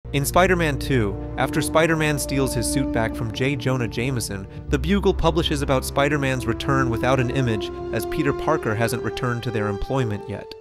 In Spider-Man 2, after Spider-Man steals his suit back from J. Jonah Jameson, the Bugle publishes about Spider-Man's return without an image, as Peter Parker hasn't returned to their employment yet.